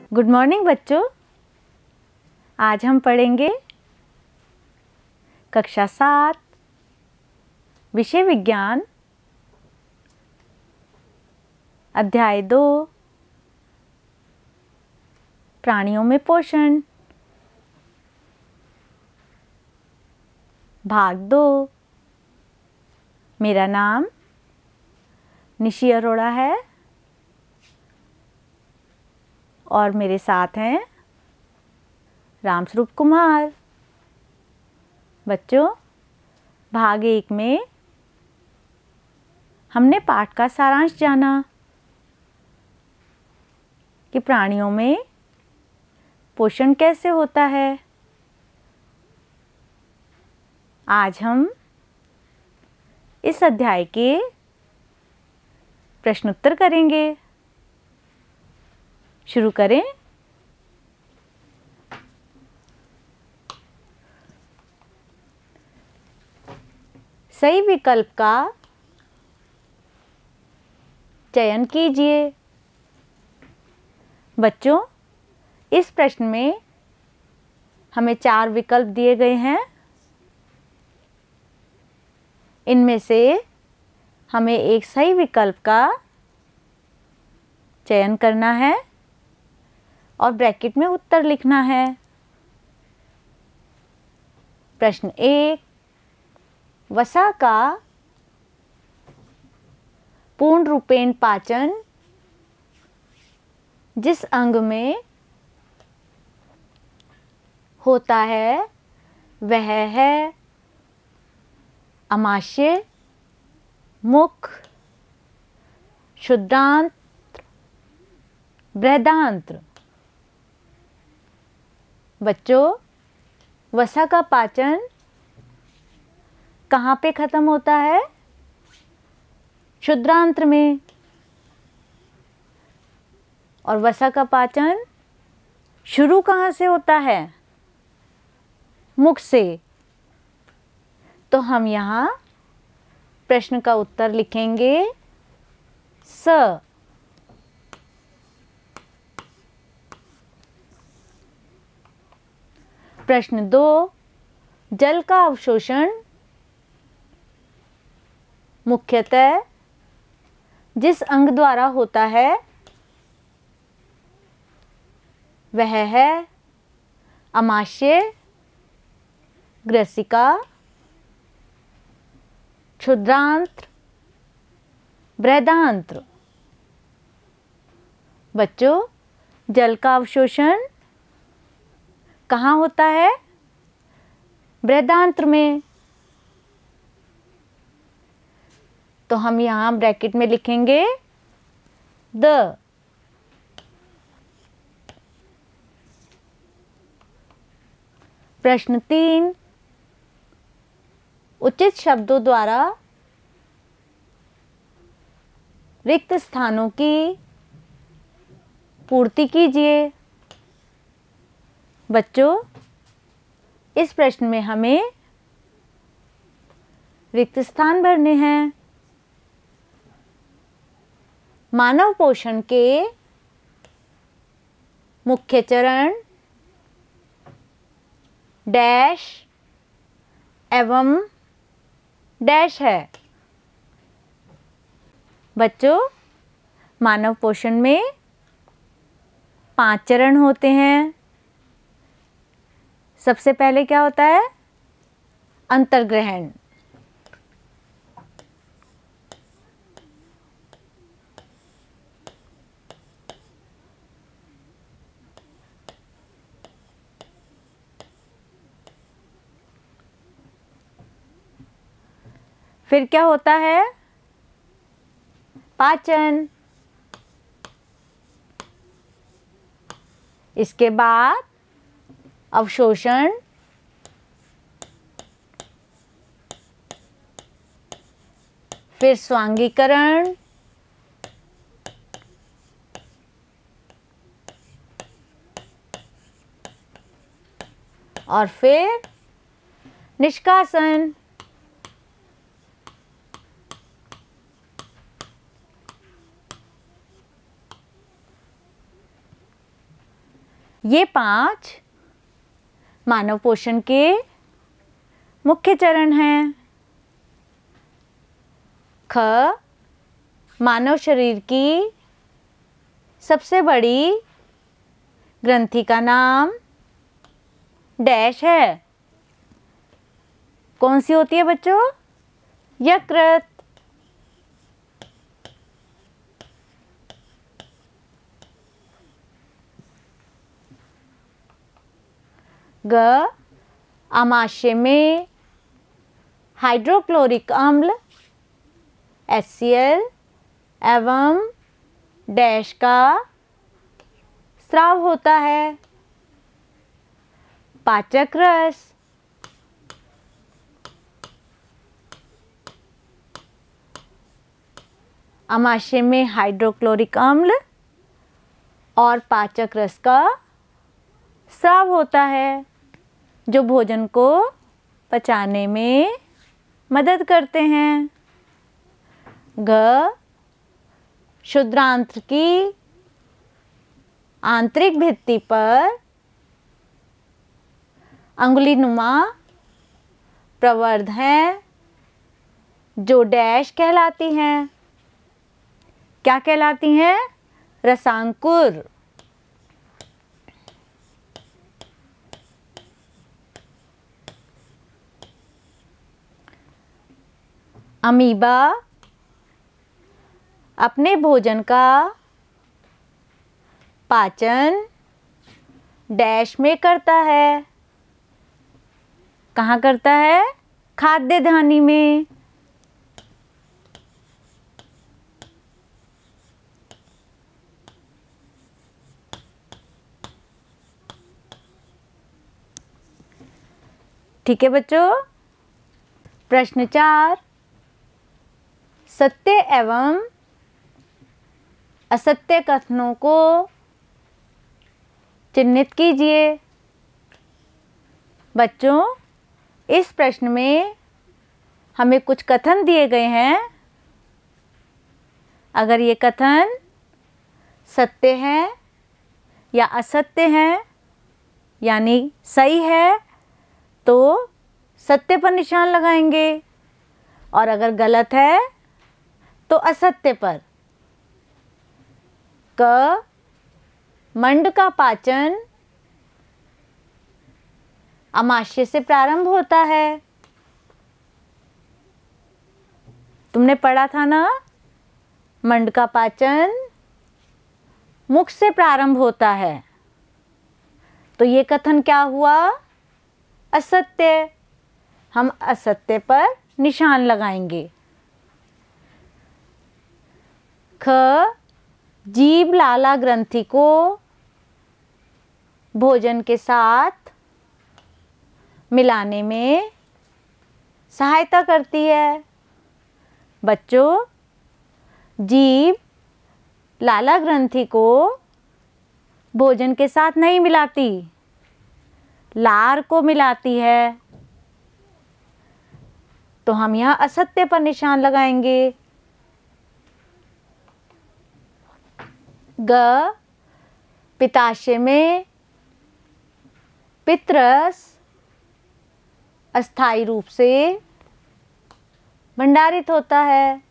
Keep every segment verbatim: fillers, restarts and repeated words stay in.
Good morning बच्चों। आज हम पढ़ेंगे कक्षा सात विषय विज्ञान अध्याय दो प्राणियों में पोषण भाग दो। मेरा नाम निशी अरोड़ा है और मेरे साथ हैं रामस्वरूप कुमार। बच्चों, भाग एक में हमने पाठ का सारांश जाना कि प्राणियों में पोषण कैसे होता है। आज हम इस अध्याय के प्रश्नोत्तर करेंगे। शुरू करें। सही विकल्प का चयन कीजिए। बच्चों, इस प्रश्न में हमें चार विकल्प दिए गए हैं। इनमें से हमें एक सही विकल्प का चयन करना है और ब्रैकेट में उत्तर लिखना है। प्रश्न एक, वसा का पूर्ण रूपेण पाचन जिस अंग में होता है वह है आमाशय, मुख, क्षुद्रांत्र, बृहदांत्र। बच्चों, वसा का पाचन कहाँ पे खत्म होता है? क्षुद्रांत्र में। और वसा का पाचन शुरू कहाँ से होता है? मुख से। तो हम यहाँ प्रश्न का उत्तर लिखेंगे स। प्रश्न दो, जल का अवशोषण मुख्यतः जिस अंग द्वारा होता है वह है आमाशय, ग्रसिका, क्षुद्रांत्र, बृहदांत्र। बच्चों, जल का अवशोषण कहाँ होता है? बृहदांत्र में। तो हम यहाँ ब्रैकेट में लिखेंगे द। प्रश्न तीन, उचित शब्दों द्वारा रिक्त स्थानों की पूर्ति कीजिए। बच्चों, इस प्रश्न में हमें रिक्त स्थान भरने हैं। मानव पोषण के मुख्य चरण डैश एवं डैश है। बच्चों, मानव पोषण में पांच चरण होते हैं। सबसे पहले क्या होता है? अंतर्ग्रहण। फिर क्या होता है? पाचन। इसके बाद अवशोषण, फिर स्वांगीकरण, और फिर निष्कासन। ये पांच मानव पोषण के मुख्य चरण हैं। ख, मानव शरीर की सबसे बड़ी ग्रंथि का नाम डैश है। कौन सी होती है बच्चों? यकृत। ग, आमाशय में हाइड्रोक्लोरिक अम्ल एच सी एल एवं डैश का स्राव होता है। पाचक रस। आमाशय में हाइड्रोक्लोरिक अम्ल और पाचक रस का स्राव होता है, जो भोजन को पचाने में मदद करते हैं। ग, क्षुद्रांत्र की आंतरिक भित्ति पर अंगुलीनुमा प्रवर्ध हैं, जो डैश कहलाती हैं। क्या कहलाती हैं? रसांकुर। अमीबा अपने भोजन का पाचन डैश में करता है। कहाँ करता है? खाद्य धानी में। ठीक है बच्चों। प्रश्न चार, सत्य एवं असत्य कथनों को चिन्हित कीजिए। बच्चों, इस प्रश्न में हमें कुछ कथन दिए गए हैं। अगर ये कथन सत्य हैं या असत्य हैं, यानी सही है, तो सत्य पर निशान लगाएंगे, और अगर गलत है तो असत्य पर। क, मंड का पाचन आमाशय से प्रारंभ होता है। तुमने पढ़ा था ना, मंड का पाचन मुख से प्रारंभ होता है। तो ये कथन क्या हुआ? असत्य। हम असत्य पर निशान लगाएंगे। ख, जीभ लाला ग्रंथि को भोजन के साथ मिलाने में सहायता करती है। बच्चों, जीभ लाला ग्रंथि को भोजन के साथ नहीं मिलाती, लार को मिलाती है। तो हम यहाँ असत्य पर निशान लगाएंगे। ग, पित्ताशय में पित्तरस अस्थायी रूप से भंडारित होता है।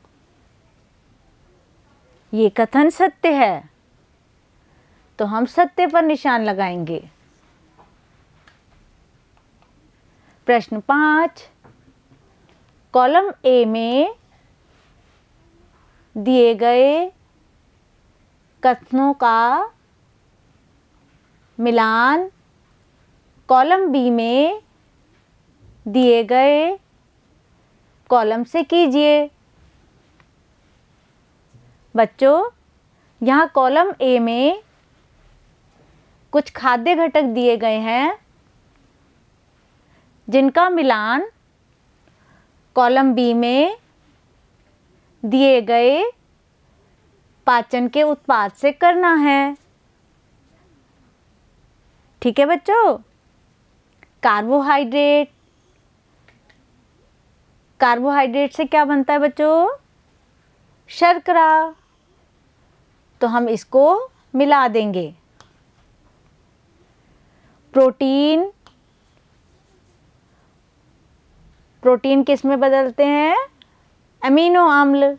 ये कथन सत्य है, तो हम सत्य पर निशान लगाएंगे। प्रश्न पाँच, कॉलम ए में दिए गए कथनों का मिलान कॉलम बी में दिए गए कॉलम से कीजिए। बच्चों, यहाँ कॉलम ए में कुछ खाद्य घटक दिए गए हैं, जिनका मिलान कॉलम बी में दिए गए पाचन के उत्पाद से करना है। ठीक है बच्चों। कार्बोहाइड्रेट, कार्बोहाइड्रेट से क्या बनता है बच्चों? शर्करा। तो हम इसको मिला देंगे। प्रोटीन, प्रोटीन किस में बदलते हैं? अमीनो अम्ल।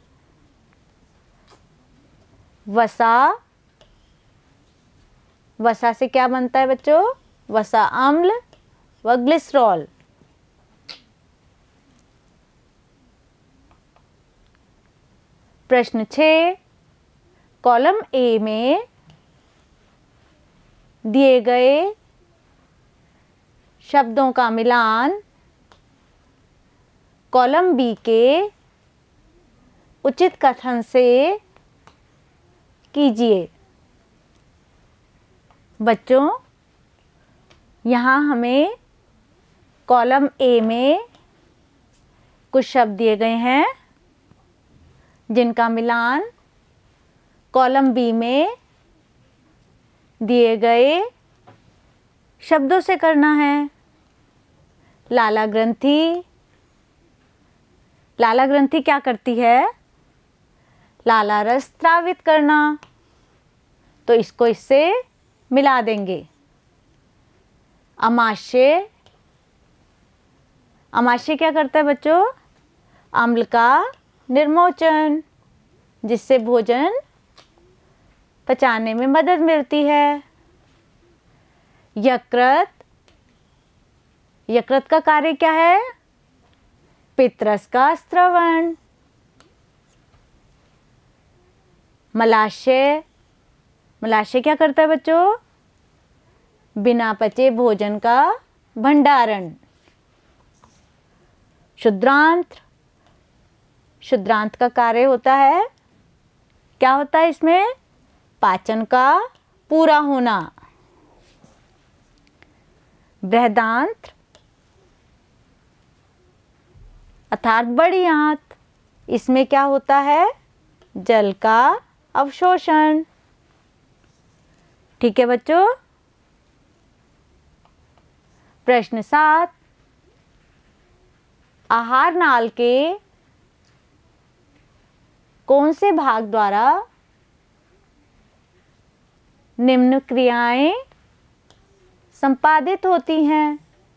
वसा, वसा से क्या बनता है बच्चों? वसा अम्ल व ग्लिसरॉल। प्रश्न छः, कॉलम ए में दिए गए शब्दों का मिलान कॉलम बी के उचित कथन से कीजिए। बच्चों, यहाँ हमें कॉलम ए में कुछ शब्द दिए गए हैं जिनका मिलान कॉलम बी में दिए गए शब्दों से करना है। लाला ग्रंथि, लाला ग्रंथि क्या करती है? लाला रस स्रावित करना, तो इसको इससे मिला देंगे। अमाशय, अमाशय क्या करता है बच्चों? अम्ल का निर्मोचन, जिससे भोजन पचाने में मदद मिलती है। यकृत, यकृत का कार्य क्या है? पित्तरस का स्रवण। मलाशय, मलाशय क्या करता है बच्चों? बिना पचे भोजन का भंडारण। शुद्रांत्र, शुद्रांत का कार्य होता है, क्या होता है इसमें? पाचन का पूरा होना। बृहदांत्र अर्थात बड़ी आंत, इसमें क्या होता है? जल का अवशोषण। ठीक है बच्चों। प्रश्न सात, आहार नाल के कौन से भाग द्वारा निम्न क्रियाएं संपादित होती हैं?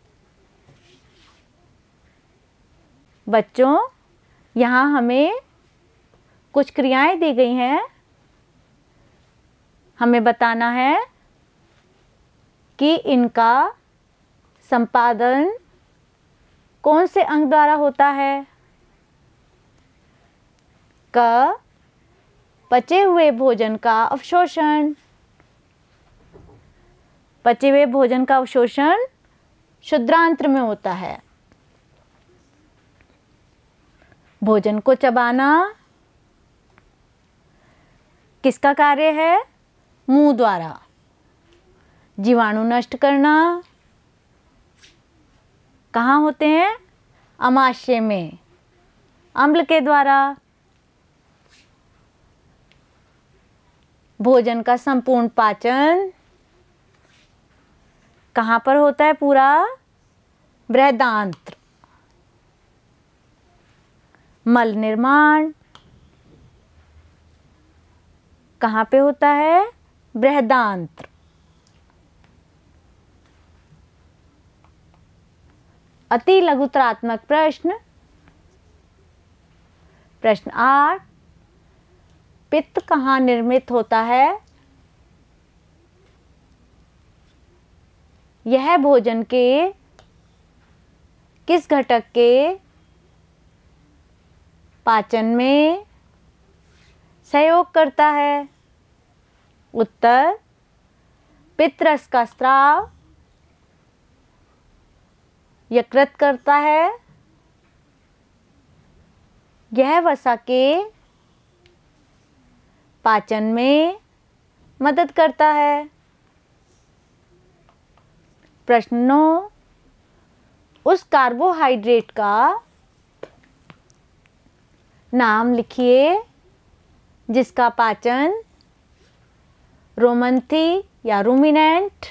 बच्चों, यहाँ हमें कुछ क्रियाएं दी गई हैं, हमें बताना है कि इनका संपादन कौन से अंग द्वारा होता है। क, पचे हुए भोजन का अवशोषण। पचे हुए भोजन का अवशोषण शुद्रांत्र में होता है। भोजन को चबाना किसका कार्य है? मुंह द्वारा। जीवाणु नष्ट करना कहाँ होते हैं? अमाशय में, अम्ल के द्वारा। भोजन का संपूर्ण पाचन कहाँ पर होता है? पूरा बृहदांत्र। मल निर्माण कहाँ पे होता है? बृहदांत्र। अति लघुतरात्मक प्रश्न, प्रश्न आठ, पित्त कहाँ निर्मित होता है? यह भोजन के किस घटक के पाचन में सहयोग करता है? उत्तर, पित्तरस का स्राव यकृत करता है। यह वसा के पाचन में मदद करता है। प्रश्न नौ, उस कार्बोहाइड्रेट का नाम लिखिए जिसका पाचन रोमंथी या रूमिनेंट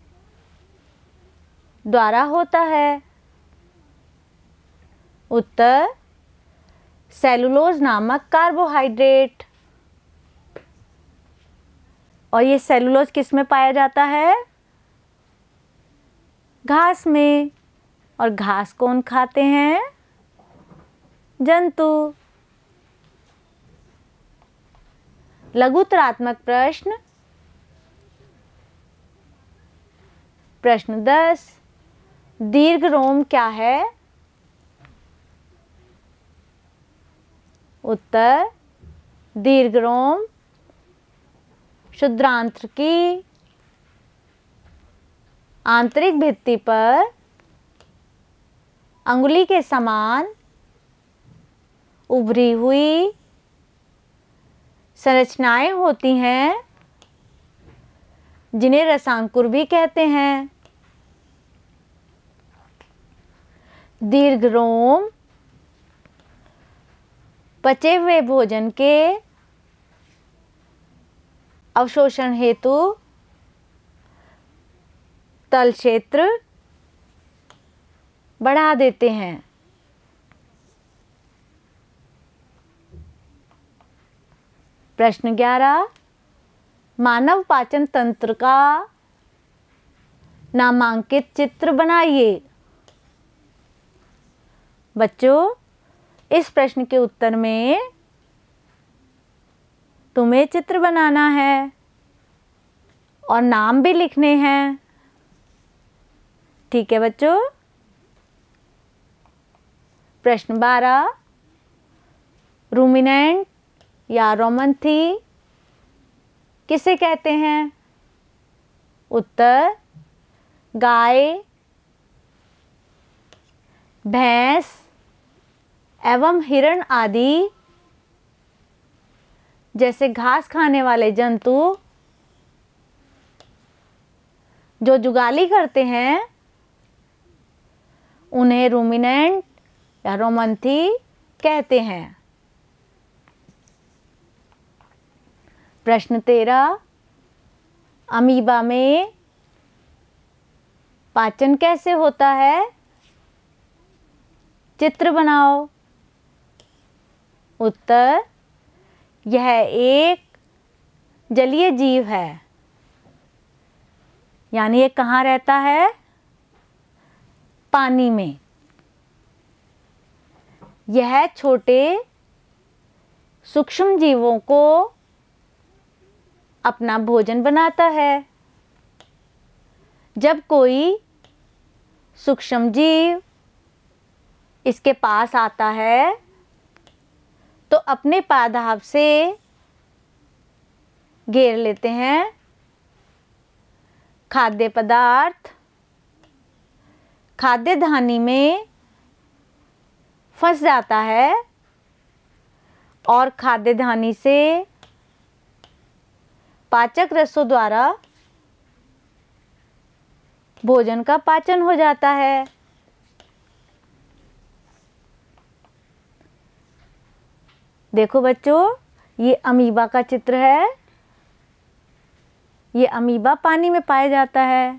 द्वारा होता है। उत्तर, सेलुलोज नामक कार्बोहाइड्रेट। और ये सेलुलोज किस में पाया जाता है? घास में। और घास कौन खाते हैं? जंतु। लघुत्तरात्मक प्रश्न। प्रश्न दस, दीर्घ रोम क्या है? उत्तर, दीर्घ रोम क्षुद्रांत्र की आंतरिक भित्ति पर अंगुली के समान उभरी हुई संरचनाएं होती हैं, जिन्हें रसांकुर भी कहते हैं। दीर्घ रोम पचे हुए भोजन के अवशोषण हेतु तल क्षेत्र बढ़ा देते हैं। प्रश्न ग्यारह, मानव पाचन तंत्र का नामांकित चित्र बनाइए। बच्चों, इस प्रश्न के उत्तर में तुम्हें चित्र बनाना है और नाम भी लिखने हैं। ठीक है बच्चों। प्रश्न बारह, रूमिनेंट या रोमंथी किसे कहते हैं? उत्तर, गाय, भैंस एवं हिरण आदि जैसे घास खाने वाले जंतु जो जुगाली करते हैं, उन्हें रूमिनेंट या रोमंथी कहते हैं। प्रश्न तेरह, अमीबा में पाचन कैसे होता है? चित्र बनाओ। उत्तर, यह एक जलीय जीव है, यानी ये कहाँ रहता है? पानी में। यह छोटे सूक्ष्म जीवों को अपना भोजन बनाता है। जब कोई सूक्ष्म जीव इसके पास आता है तो अपने पादाव से घेर लेते हैं। खाद्य पदार्थ खाद्य धानी में फंस जाता है और खाद्य धानी से पाचक रसों द्वारा भोजन का पाचन हो जाता है। देखो बच्चों, ये अमीबा का चित्र है। ये अमीबा पानी में पाया जाता है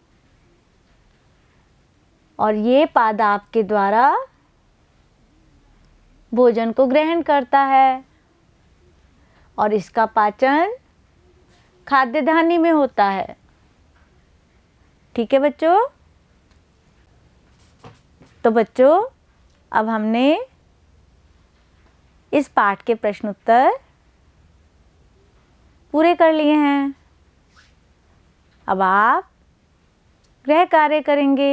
और ये पादाप के द्वारा भोजन को ग्रहण करता है और इसका पाचन खाद्य धानी में होता है। ठीक है बच्चों। तो बच्चों, अब हमने इस पाठ के प्रश्न उत्तर पूरे कर लिए हैं। अब आप गृह कार्य करेंगे।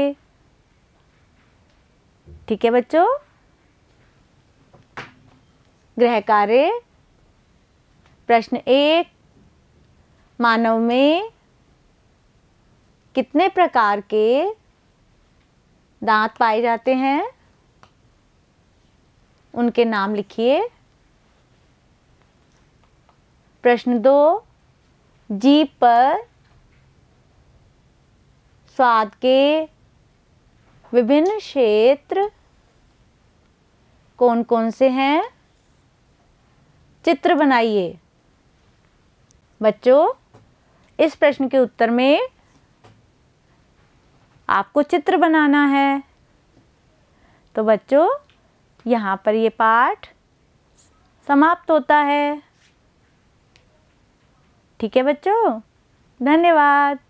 ठीक है बच्चों। गृह कार्य प्रश्न एक, मानव में कितने प्रकार के दांत पाए जाते हैं? उनके नाम लिखिए। प्रश्न दो, जीभ पर स्वाद के विभिन्न क्षेत्र कौन कौन से हैं? चित्र बनाइए। बच्चों, इस प्रश्न के उत्तर में आपको चित्र बनाना है। तो बच्चों, यहाँ पर ये पाठ समाप्त होता है। ठीक है बच्चों, धन्यवाद।